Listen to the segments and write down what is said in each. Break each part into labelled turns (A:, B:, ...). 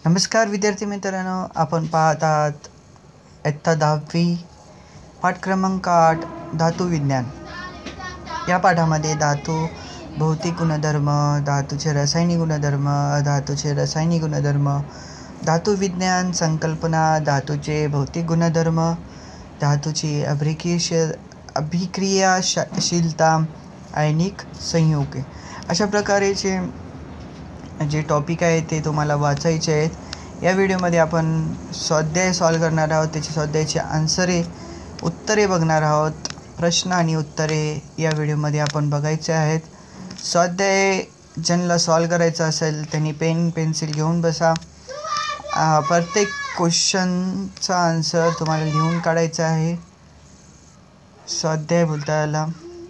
A: नमस्कार विद्यार्थी मित्रांनो, आपण पाहत आहात इयत्ता 10वी पाठ क्रमांक 8 धातू विज्ञान। या पाठामध्ये धातू भौतिक गुणधर्म, धातूचे रासायनिक गुणधर्म, धातूचे रासायनिक गुणधर्म, धातू विज्ञान संकल्पना, धातूचे भौतिक गुणधर्म, धातूची अभिक्रियाशीलता, आयनिक संयुगे अशा प्रकारचे जे टॉपिक आहे ते तुम्हाला वाचायचे आहेत। या व्हिडिओमध्ये आपण स्वाध्याय सॉल्व करणार आहोत, त्याचे स्वाध्यायाचे उत्तरे बघणार आहोत। प्रश्न आणि उत्तरे या व्हिडिओमध्ये आपण बघायचे आहेत। स्वाध्याय ज्यांना सॉल्व करायचा असेल त्यांनी पेन पेन्सिल घेऊन बसा। प्रत्येक क्वेश्चनचा आन्सर तुम्हाला लिहून काढायचा आहे। स्वाध्याय बोलता याला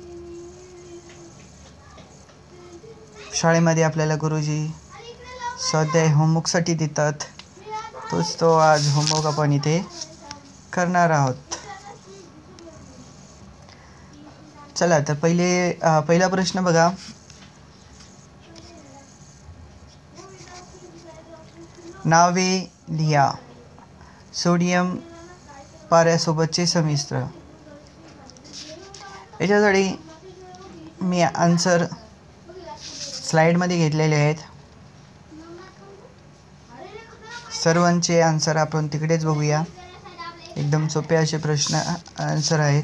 A: शाळेमध्ये आपल्याला गुरुजी स्वाध्याय होमवर्कसाठी देतात, तो आज होमवर्क आपण इथे करणार आहोत। चला तर पहिला प्रश्न बघा। नावे लिहा। सोडियम पाऱ्यासोबतचे संमिश्र। याच्यासाठी मी आन्सर स्लाइडमध्ये घेतलेले आहेत। सर्वांचे आन्सर आपण तिकडेच बघूया। एकदम सोपे असे प्रश्न आन्सर आहेत।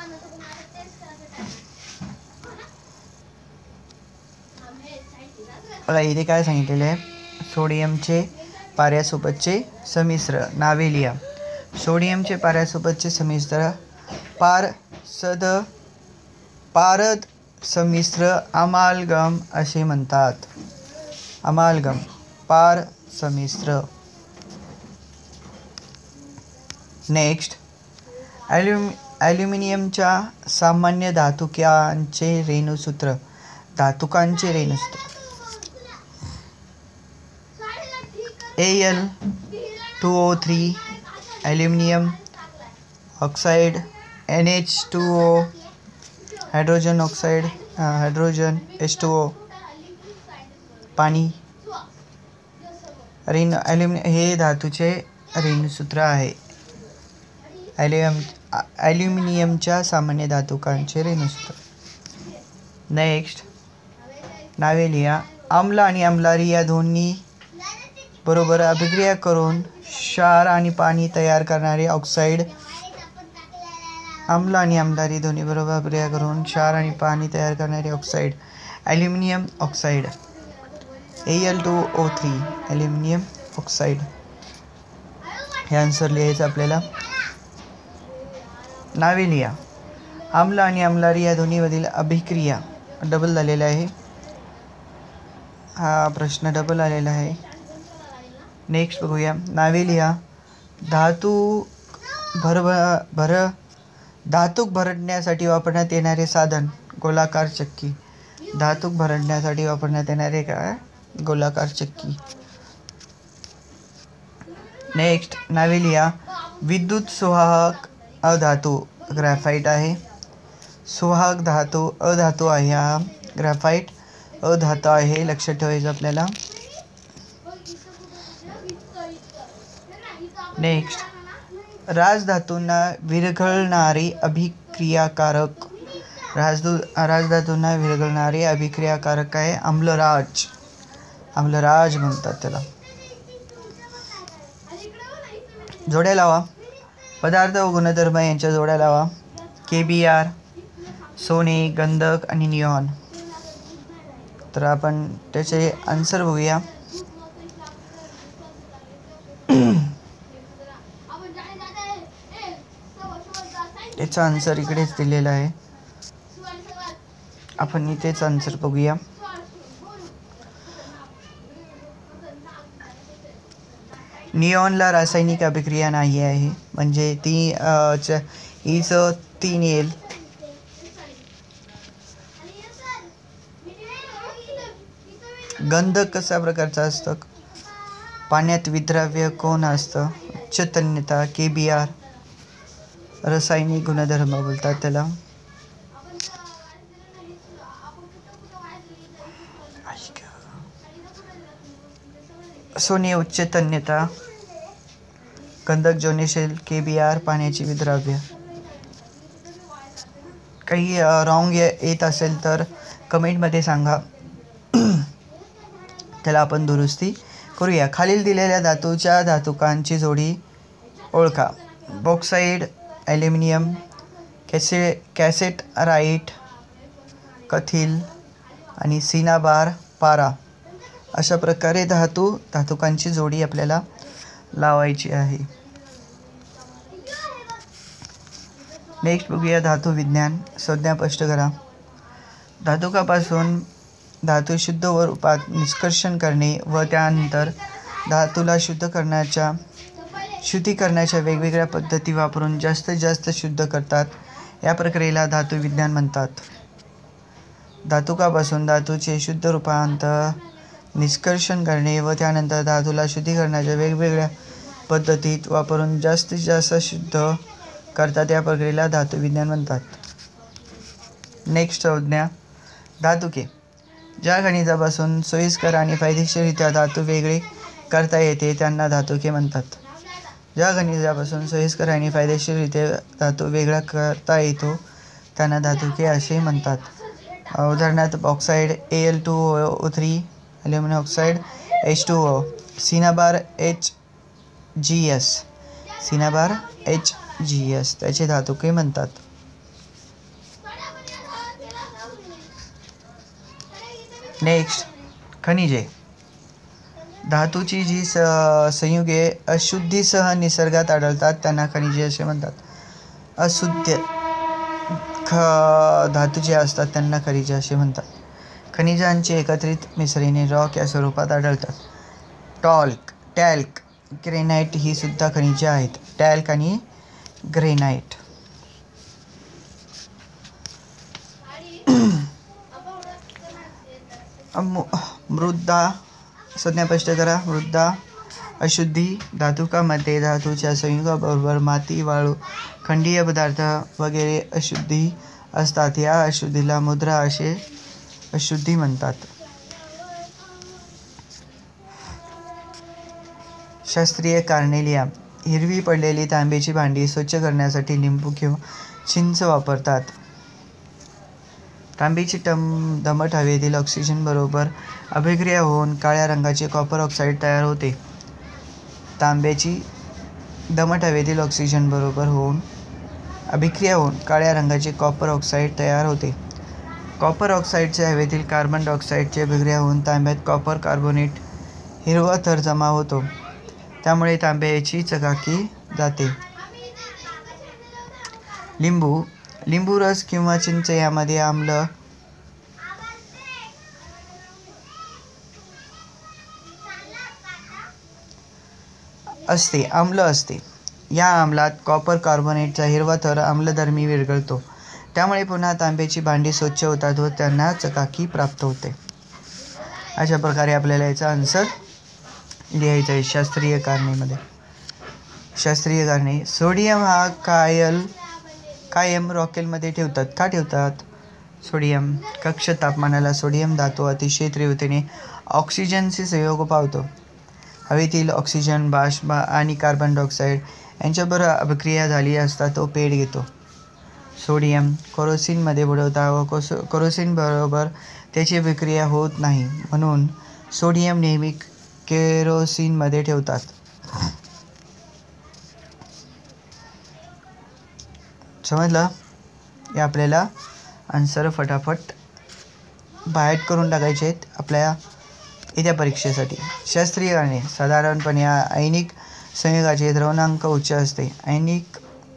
A: बघा इथे काय सांगितलेले आहे, सोडियमचे पाऱ्यासोबतचे संमिश्र। नावे लिहा। सोडियमचे पाऱ्यासोबतचे संमिश्र पारद संमिश्र अमालगम असे म्हणतात। अमालगम पार संमिश्र। नेक्स्ट, ॲल्युमिनियमच्या सामान्य धातुकांचे रेणुसूत्र। धातुकांचे रेणुसूत्र Al2O3 aluminium oxide, NH2O hydrogen oxide, hydrogen H2O पाणी। हे धातूचे रेणुसूत्र आहे। ॲल्युमिनियमच्या सामान्य धातुकांचे रेणुसूत्र। नेक्स्ट, नावे लिहा। आम्ल आणि आम्लारी या दोन्ही बरोबर अभिक्रिया करून क्षार आणि पाणी तयार करणारे ऑक्साइड। आम्ल आणि आम्लारी दोन्ही बरोबर अभिक्रिया करून क्षार आणि पाणी तयार करणारे oxide aluminium oxide. Al2O3 aluminium oxide हे आन्सर लिहायचं आपल्याला। नावे लिहा। आम्ल आणि आम्लारी या दोन्हीमधील अभिक्रिया डबल झालेला आहे। हा प्रश्न डबल आलेला आहे। नेक्स्ट बघूया। नावे लिहा। धातूक भरडण्यासाठी वापरण्यात येणारे साधन गोलाकार चक्की। धातूक भरडण्यासाठी वापरण्यात येणारे काय? गोलाकार चक्की। नेक्स्ट, नावे लिहा। विद्युत सुवाहक अधातू ग्रॅफाइट आहे। सुवाहक धातू अधातू आहे। हा ग्रॅफाइट अधातू आहे, लक्षात ठेवायचं आपल्याला। नेक्स्ट, राजधातूंना विरघळणारे अभिक्रियाकारक। राजधातूंना विरघळणारे अभिक्रियाकारक आहे आम्लराज। आम्लराज म्हणतात त्याला। जोड्या लावा। पदार्थ व गुणधर्म यांच्या जोड्या लावा। KBr सोने, गंधक आणि निऑन। तर आपण त्याचे आन्सर बघूया। याचा आन्सर इकडेच दिलेला आहे, आपण इथेच आन्सर बघूया। निऑनला रासायनिक अभिक्रिया नाही आहे, म्हणजे हीच 3 येईल। गंधक कशा प्रकारचा असतं? पाण्यात विद्राव्य कोण असतं? उच्च तन्यता KBr। रासायनिक गुणधर्म बोलतात त्याला। सोने उच्च तन्यता, गंधक ज्वलनशील, KBr पाण्याची विद्राव्य. काही रॉंग येत असेल तर कमेंटमध्ये सांगा, त्याला आपण दुरुस्ती करूया. खालील दिलेल्या धातूच्या धातुकांची जोडी ओळखा. बॉक्साईड, ॲल्युमिनियम, कॅसेटराइट, कथिल आणि सिनाबार, पारा. अशा प्रकारे धातुकांची जोडी आपल्याला लावायची आहे. नेक्स्ट बघूया धातू विज्ञान. संज्ञा स्पष्ट करा. धातुकापासून धातू शुद्ध व रूपात निष्कर्षण करणे व त्यानंतर धातूला शुद्धीकरणाच्या वेगवेगळ्या पद्धती वापरून जास्तीत जास्त शुद्ध करतात. या प्रक्रियेला धातू विज्ञान म्हणतात. धातुकापासून धातूचे शुद्ध रूपात निष्कर्षण करणे व त्यानंतर धातूला शुद्धीकरणाच्या वेगवेगळ्या पद्धतीत वापरून जास्तीत जास्त शुद्ध करतात. या प्रक्रियेला धातू विज्ञान म्हणतात. नेक्स्ट संज्ञा धातुके. ज्या खनिजापासून सोयीस्कर आणि फायदेशीररित्या धातू वेगळे करता येते त्यांना धातुके म्हणतात. ज्या खनिजापासून सोयीस्कर आणि फायदेशीररित्या धातू वेगळा करता येतो त्यांना धातुके असे म्हणतात. उदाहरणार्थ bauxite Al2O3, aluminium oxide H2O, cinnabar HGS त्याचे धातुके म्हणतात. नेक्स्ट खनिजे. धातूची जी संयुगे अशुद्धीसह निसर्गात आढळतात त्यांना खनिजे असे म्हणतात. अशुद्ध धातू जे असतात त्यांना खनिजे असे म्हणतात. खनिजांची एकत्रित मिश्रणे रॉक या स्वरूपात आढळतात. टॅल्क, ग्रेनाइट ही सुद्धा खनिजे आहेत. टॅल्क आणि ग्रेनाइट. मृदा. संज्ञा स्पष्ट करा. मृदा अशुद्धी. धातुकामध्ये धातूच्या संयुगाबरोबर माती, वाळू, खंडीय पदार्थ वगैरे अशुद्धी असतात. या अशुद्धीला मृदा असे अशुद्धी म्हणतात. शास्त्रीय कारणे लिहा. हिरवी पडलेली तांब्याची भांडी स्वच्छ करण्यासाठी लिंबू किंवा चिंच वापरतात. तांब्याची दमट हवेतील ऑक्सिजन बरोबर अभिक्रिया होऊन काळ्या रंगाचे कॉपर ऑक्साईड तयार होते. तांब्याची दमट हवेतील ऑक्सिजन बरोबर अभिक्रिया होऊन काळ्या रंगाचे कॉपर ऑक्साईड तयार होते. कॉपर ऑक्साईडच्या हवेतील कार्बन डायऑक्साईडची अभिक्रिया होऊन तांब्यात कॉपर कार्बोनेट हिरवा थर जमा होतो. त्यामुळे तांब्याची चकाकी जाते. लिंबू रस किंवा चिंच यामध्ये आम्ल असते. या आम्लात कॉपर कार्बोनेटचा हिरवा थर आम्लधर्मी विरघळतो. त्यामुळे पुन्हा तांब्याची भांडी स्वच्छ होतात व त्यांना चकाकी प्राप्त होते. अशा प्रकारे आपल्याला याचा आन्सर लिहायचा आहे शास्त्रीय कारणामध्ये. शास्त्रीय कारणे. सोडियम हा कायम रॉकेलमध्ये ठेवतात. का ठेवतात? सोडियम कक्ष तापमानाला सोडियम धातू अतिशय तीव्रतेने ऑक्सिजनशी संयोग पावतो. हवेतील ऑक्सिजन बाष्प आणि कार्बन डायऑक्साईड यांच्याबरोबर अभिक्रिया झाली असता तो पेट घेतो. सोडियम केरोसिनमध्ये बुडवता व केरोसिन बरोबर त्याची अभिक्रिया होत नाही म्हणून सोडियम नेहमी केरोसिनमध्ये ठेवतात. समजलं? हे आपल्याला आन्सर फटाफट बाहेर करून टाकायचे आहेत आपल्या येत्या परीक्षेसाठी. शास्त्रीय कारणे. साधारणपणे आयनिक संयुगाचे द्रवणांक उच्च असते. आयनिक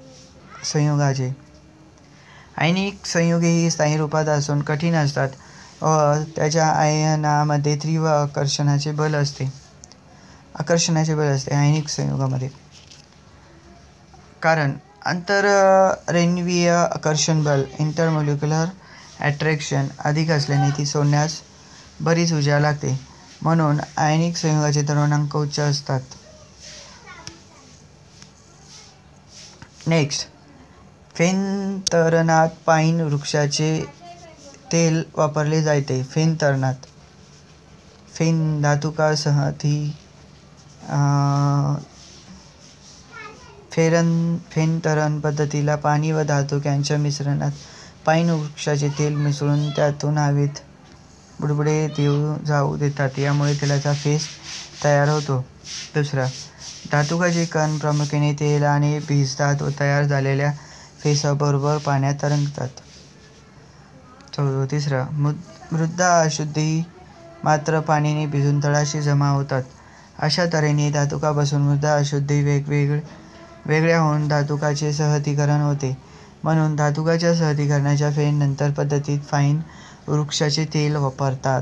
A: संयुगे ही स्थायी रूपात असून कठीण असतात व त्याच्या आयनामध्ये तीव्र आकर्षणाचे बल असते. आयनिक संयुगामध्ये. कारण आंतररेणुवीय आकर्षण बल इंटरमोलिक्युलर अट्रॅक्शन अधिक असल्याने ती सोडण्यास बरीच ऊर्जा लागते. म्हणून आयनिक संयुगाचे द्रवणांक उच्च असतात. नेक्स्ट. फेनतरणात पाईन वृक्षाचे तेल वापरले जाते. फेन धातुकासह फेनतरण पद्धतीला पाणी व धातू यांच्या मिश्रणात पाईन वृक्षाचे तेल मिसळून त्यातून हवेत बुडबुडे जाऊ देतात. यामुळे तेलाचा फेस तयार होतो. दुसरा, धातुकाचे कण प्रामुख्याने तेलाने भिजतात व तयार झालेल्या फेसाबरोबर पाण्यात तरंगतात. तिसरा, मृदा अशुद्धी मात्र पाण्याने भिजून तळाशी जमा होतात. अशा तऱ्हेने धातुकापासून मृदा अशुद्धी वेगळ्या होऊन धातुकाचे सहतीकरण होते. म्हणून धातुकाच्या सहतीकरणाच्या फेननंतर पद्धतीत पाईन वृक्षाचे तेल वापरतात.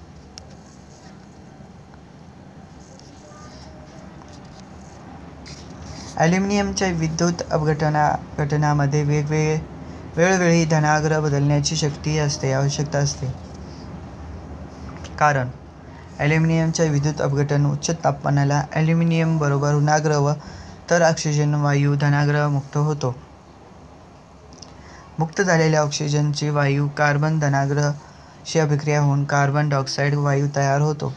A: ॲल्युमिनियमच्या विद्युत अपघटनामध्ये वेळोवेळी धनाग्र बदलण्याची आवश्यकता असते. कारण ॲल्युमिनियमच्या विद्युत अपघटन उच्च तापमानाला ॲल्युमिनियम बरोबर ऋणाग्र व तर ऑक्सिजन वायू धनाग्र मुक्त होतो. मुक्त झालेल्या ऑक्सिजनची वायू कार्बन धनाग्रशी अभिक्रिया होऊन कार्बन डायऑक्साईड वायू तयार होतो.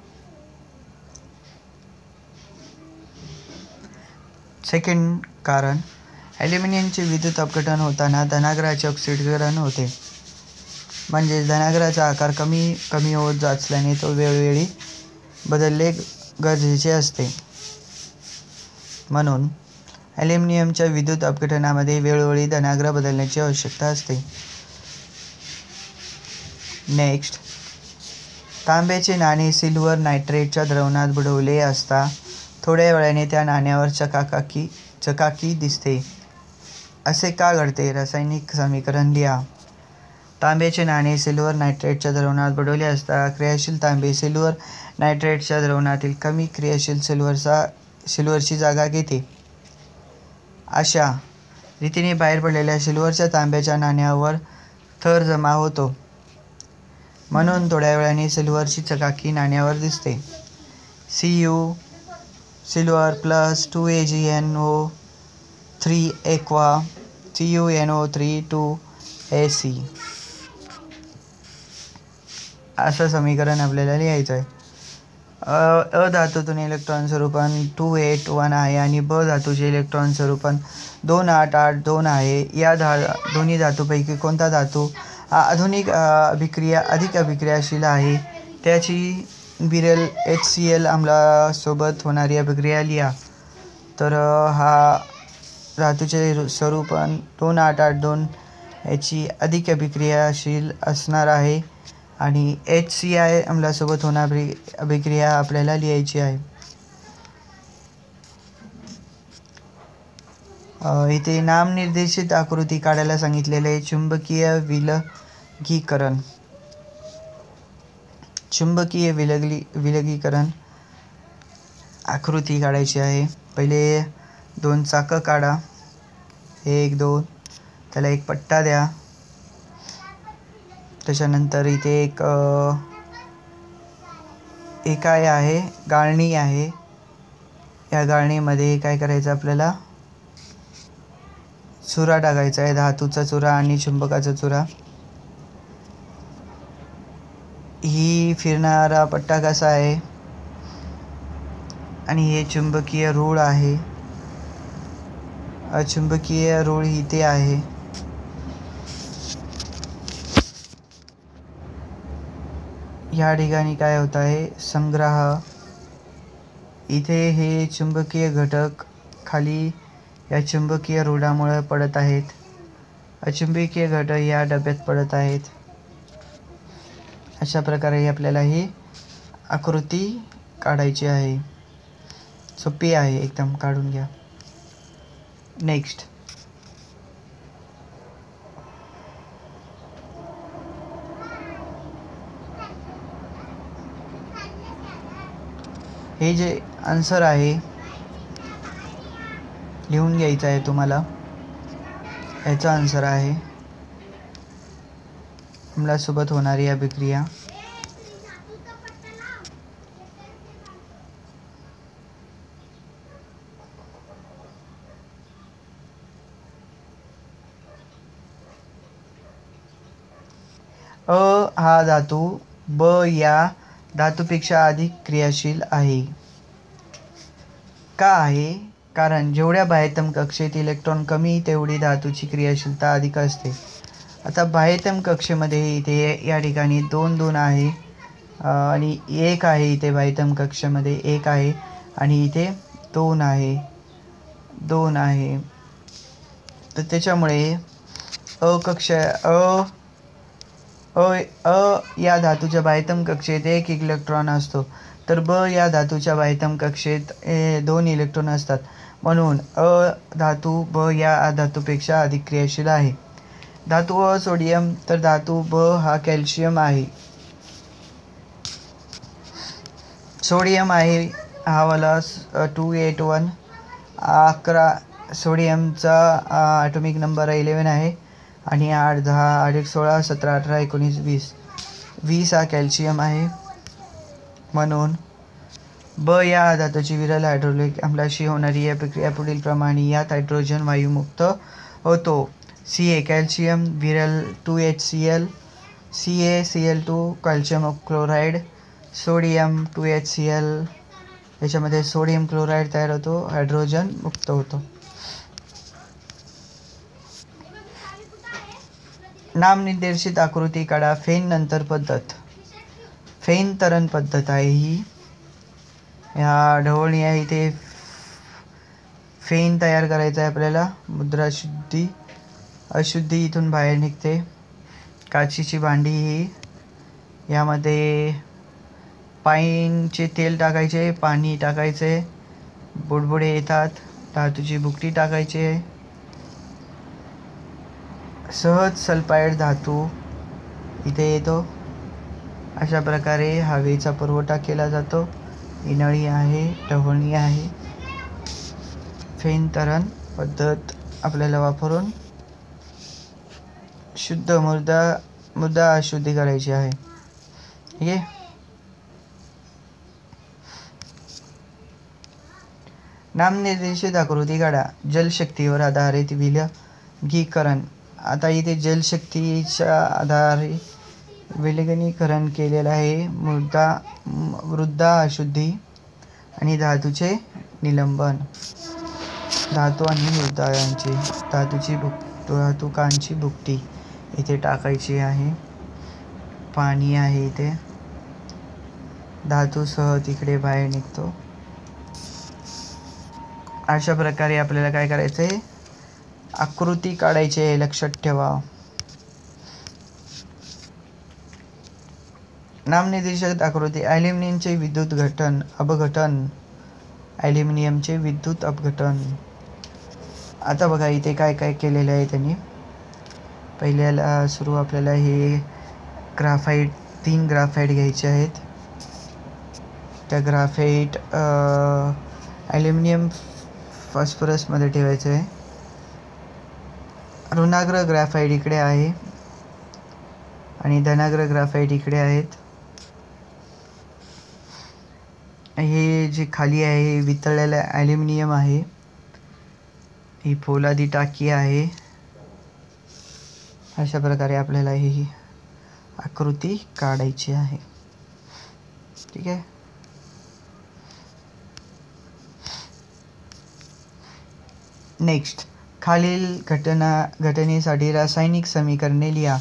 A: सेकंड कारण, ॲल्युमिनियमचे विद्युत अपघटन होताना धनाग्राचे ऑक्सिडीकरण होते. म्हणजेच धनाग्राचा आकार कमी होत असल्याने तो वेळोवेळी बदलणे गरजेचे असते. म्हणून ॲल्युमिनियमच्या विद्युत अपघटनामध्ये वेळोवेळी धनाग्र बदलण्याची आवश्यकता असते. नेक्स्ट, तांब्याचे नाणे सिल्वर नायट्रेटच्या द्रावणात बुडवले असता थोड्या वेळाने त्या नाण्यावर चकाकी दिसते. असे का घडते? रासायनिक समीकरण लिहा. तांब्याचे नाणे सिल्वर नायट्रेटच्या द्रावणात बुडवले असता क्रियाशील तांबे सिल्वर नायट्रेटच्या द्रावणातील कमी क्रियाशील सिल्वरची जागा घेते. अशा रीतीने बाहेर पडलेल्या सिल्वरच्या तांब्याच्या नाण्यावर थर जमा होतो. म्हणून थोड्या वेळाने सिल्वरची चकाकी नाण्यावर दिसते. Cu silver plus 2AgNO3 aqua CuNO3 2Ac असं समीकरण आपल्याला लिहायचं आहे. अ धातूतून इलेक्ट्रॉन स्वरूपान 281 आहे आणि ब धातूचे इलेक्ट्रॉन स्वरूपान 2882 आहे. या दोन्ही धातूपैकी कोणता धातू हा अधिक अभिक्रियाशील आहे? त्याची बिरल HCl आम्लासोबत होणारी अभिक्रिया लिहा. तर हा धातूचे स्वरूपान 2882 याची अधिक अभिक्रियाशील असणार आहे आणि HCl आम्लासोबत होणारी अभिक्रिया आपल्याला लिहायची आहे. इथे नामनिर्देशित आकृती काढायला सांगितलेले आहे. चुंबकीय विलगीकरण आकृती काढायची आहे. पहिले 2 चाकं काढा. 1 2 त्याला एक पट्टा द्या. त्याच्यानंतर इथे एक काय आहे, गाळणी आहे. या गाळणीमध्ये काय करायचं, आपल्याला चुरा टाकायचा आहे, धातूचा चुरा आणि चुंबकाचा चुरा. ही फिरणारा पट्टा कसा आहे आणि हे चुंबकीय रूळ आहे. चुंबकीय रूळ इथे आहे. या ठिकाणी काय होत आहे, संग्रह. इथे हे चुंबकीय घटक खाली या चुंबकीय रूढामुळे पडत आहेत. अचुंबकीय घटक या डब्यात पडत आहेत. अशा प्रकारे आपल्याला ही आकृती काढायची आहे. सोपी आहे एकदम, काढून घ्या. नेक्स्ट, हे जे आन्सर आहे लिहून घ्यायचं आहे तुम्हाला. याचा आन्सर आहे आम्लासोबत होणारी अभिक्रिया. हा धातू ब या धातूपेक्षा अधिक क्रियाशील आहे. का आहे? कारण जेवढ्या बाह्यतम कक्षेत इलेक्ट्रॉन कमी तेवढी धातूची क्रियाशीलता अधिक असते. आता बाह्यतम कक्षेमध्ये इथे या ठिकाणी 2 आहे आणि 1 आहे. इथे बाह्यतम कक्षेमध्ये 1 आहे आणि इथे 2 आहे. तर त्याच्यामुळे या धातूच्या बाह्यतम कक्षेत 1 इलेक्ट्रॉन असतो, तर ब या धातूच्या बाह्यतम कक्षेत 2 इलेक्ट्रॉन असतात. म्हणून धातू ब या धातूपेक्षा अधिक क्रियाशील आहे. धातू सोडियम, तर धातू ब हा कॅल्शियम आहे. सोडियम आहे हा वाला 281 11. सोडियमचा ॲटॉमिक नंबर 11 आहे आणि 8 10 8 1 16 17 18 19 20 हा कॅल्शियम आहे. म्हणून ब या धातूची विरल हायड्रोक्लोरिक आम्लाशी होणारी या प्रक्रिया पुढील प्रमाणे. यात हायड्रोजन वायू मुक्त होतो. Ca कॅल्शियम विरल 2HCl, CaCl2 calcium chloride, sodium 2HCl याच्यामध्ये सोडियम क्लोराईड तयार होतो, हायड्रोजन मुक्त होतो. नामनिर्देशित आकृती काढा. फेन नंतर पद्धत. फेन तरण पद्धत आहे ही. ह्या ढवळणी आहे इथे फेन तयार करायचं आहे आपल्याला. मुद्रा शुद्धी, अशुद्धी इथून बाहेर निघते. काचीची भांडी ही, यामध्ये पाईनचे तेल टाकायचे, पाणी टाकायचे, बुडबुडे येतात. धातूची भुकटी टाकायची आहे. सहज सल्फाईड धातू इथे येतो. अशा प्रकारे हवेचा पुरवठा केला जातो. ही नळी आहे, ढवळणी आहे. फेन तरण पद्धत आपल्याला वापरून शुद्ध मृदा अशुद्धी करायची आहे. ठीक आहे. नामनिर्देशित आकृती काढा. जलशक्तीवर आधारित विलगीकरण. आता इथे जलशक्तीच्या आधारे विलगीकरण केलेलं आहे. मृदा अशुद्धी आणि धातूचे निलंबन. धातू आणि मृदा यांची धातुकांची भुकटी इथे टाकायची आहे. पाणी आहे इथे. धातू सह तिकडे बाहेर निघतो. अशा प्रकारे आपल्याला काय करायचं आहे, आकृती काढायची आहे. लक्षात ठेवा. नामनिर्देशित आकृती. ॲल्युमिनियमचे विद्युत अपघटन. ॲल्युमिनियमचे विद्युत अपघटन. आता बघा इथे काय काय केलेलं आहे त्यांनी. पहिल्याला सुरू आपल्याला हे ग्राफाईट 3 ग्राफाईट घ्यायचे आहेत. त्या ग्राफाईट ॲल्युमिनियम फॉस्फरसमध्ये ठेवायचं आहे. ऋणाग्र ग्राफाईट इकडे आहे आणि धनाग्र ग्राफाईट इकडे आहेत. हे जे खाली आहे हे वितळलेलं ॲल्युमिनियम आहे. ही पोलादी टाकी आहे. अशा प्रकारे आपल्याला ही आकृती काढायची आहे. ठीक आहे. नेक्स्ट, खालील घटनेसाठी रासायनिक समीकरणे लिहा.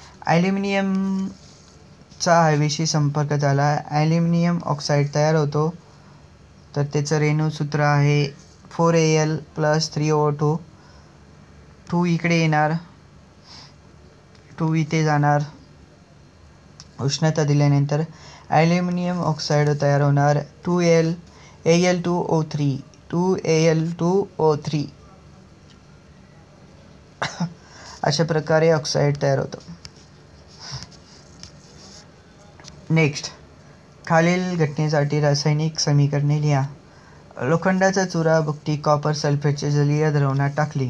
A: ॲल्युमिनियमचा हवेशी संपर्क झाला, ॲल्युमिनियम ऑक्साईड तयार होतो. तर त्याचं रेणूसूत्र आहे 4Al + 3O2. 2 इकडे येणार, 2 इथे जाणार. उष्णता दिल्यानंतर ॲल्युमिनियम ऑक्साईड तयार होणार. 2Al2O3 अशा प्रकारे ऑक्साईड तयार होतं. नेक्स्ट, खालील घटनेसाठी रासायनिक समीकरणे लिहा. लोखंडाचा चुरा भुकटी कॉपर सल्फेटच्या जलीय द्रावणात टाकली.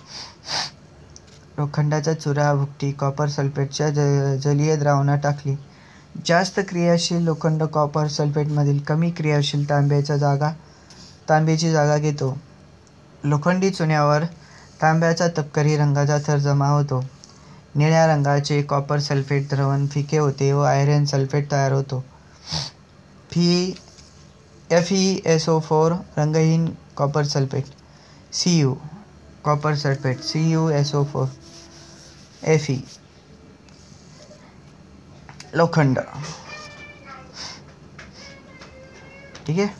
A: लोखंडाचा चुरा भुकटी कॉपर सल्फेटच्या जलीय द्रावणात टाकली. जास्त क्रियाशील लोखंड कॉपर सल्फेटमधील कमी क्रियाशील तांब्याची जागा घेतो. लोखंडी चुन्यावर तांब्याचा तपकिरी रंगाचा थर जमा होतो. निळ्या रंगाचे कॉपर सल्फेट द्रावण फिके होते व आयर्न सल्फेट तयार होतो. FeSO4 रंगहीन copper sulphate, Cu copper sulphate, CuSO4, Fe लोखंड। ठीक आहे।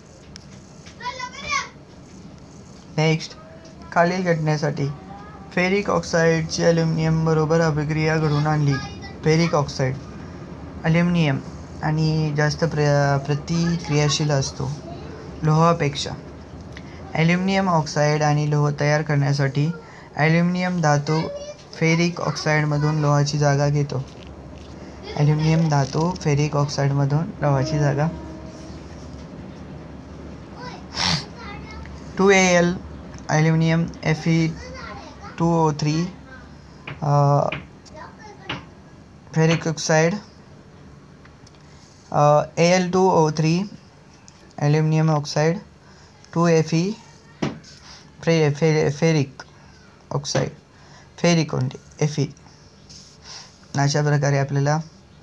A: नेक्स्ट, खालील घटनेसाठी फेरिक ऑक्साईडची ॲल्युमिनियम बरोबर अभिक्रिया घडवून आणली। फेरिक ऑक्साईड ॲल्युमिनियम आणि जास्त प्रतिक्रियाशील असतो लोहापेक्षा। ॲल्युमिनियम ऑक्साईड आणि लोह तयार करण्यासाठी ॲल्युमिनियम धातू फेरिक ऑक्साईडमधून लोहाची जागा घेतो। ॲल्युमिनियम धातू फेरिक ऑक्साईडमधून लोहाची जागा 2Al aluminium Fe2O3 ferric oxide Al2O3 aluminium oxide 2Fe ferric oxide ferric only Fe। अशा प्रकारे आपल्याला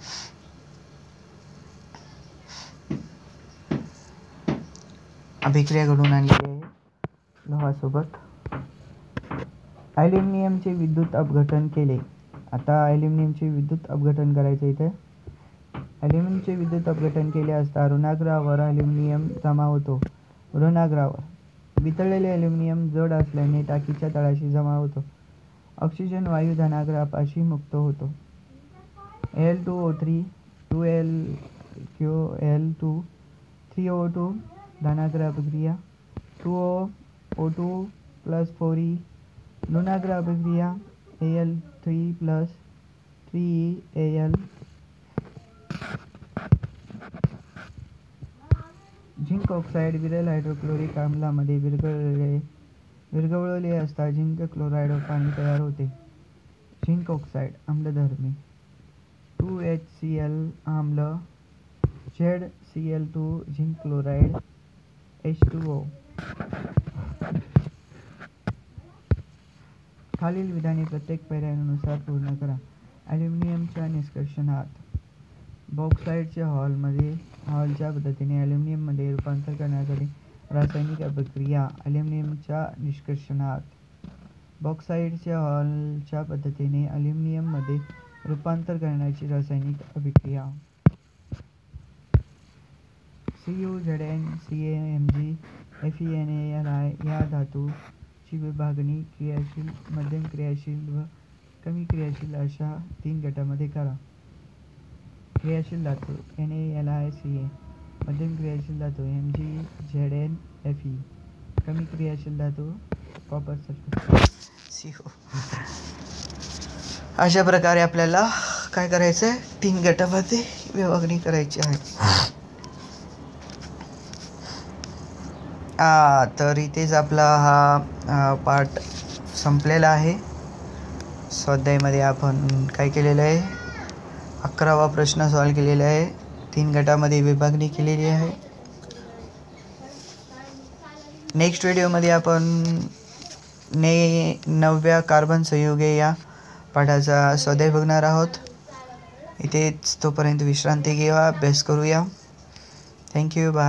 A: अभिक्रिया घडवून आणली आहे लोहासोबत। ॲल्युमिनियमचे विद्युत अपघटन केले। आता ॲल्युमिनियमचे विद्युत अपघटन करायचं इथे। ॲल्युमिनियमचे विद्युत अपघटन केले असता ऋणाग्रावर ॲल्युमिनियम जमा होतो। ऋणाग्रावर वितळलेले ॲल्युमिनियम जड असल्याने टाकीच्या तळाशी जमा होतो। ऑक्सिजन वायू धनाग्रापाशी मुक्त होतो। Al2O3 2Al2 3O2 धनाग्र अभिक्रिया 2O2 + 4E ऋणाग्र अभिक्रिया Al3 + 3Al। झिंक ऑक्साईड विरल हायड्रोक्लोरिक आम्लामध्ये विरघळले असता झिंक क्लोराईड पाणी तयार होते। झिंक ऑक्साईड आम्लधर्मी 2HCl आम्ल ZCl2 झिंक क्लोराईड H2O। खालील विधाने प्रत्येक पर्यायानुसार पूर्ण करा। ॲल्युमिनियमच्या निष्कर्षणात बॉक्साईडच्या हॉलच्या पद्धतीने ॲल्युमिनियममध्ये रूपांतर करण्यासाठी रासायनिक अभिक्रिया। ॲल्युमिनियमच्या निष्कर्षणात बॉक्साईडच्या हॉलच्या पद्धतीने ॲल्युमिनियममध्ये रूपांतर करण्याची रासायनिक अभिक्रिया। CuZn CaMg FeNaLi या धातूची विभागणी क्रियाशील, मध्यम क्रियाशील व कमी क्रियाशील अशा 3 गटामध्ये करा। क्रियाशील धातू NaLiCa, मध्यम क्रियाशील धातू MgZnFe, कमी क्रियाशील धातू कॉपर सल्फेट CO। अशा प्रकारे आपल्याला काय करायचं आहे, 3 गटामध्ये विभागणी करायची आहे। तर इथेच आपला हा पार्ट संपलेला आहे। स्वाध्यायामध्ये आपण काय केलेलं आहे, 11वा प्रश्न सॉल्व केलेला आहे, 3 गटामध्ये विभागणी केलेली आहे। नेक्स्ट व्हिडिओमध्ये आपण 9व्या कार्बन संयुगे या पाठाचा स्वाध्याय बघणार आहोत। इथेच तोपर्यंत विश्रांती घेऊया, अभ्यास करूया। Thank you, bye.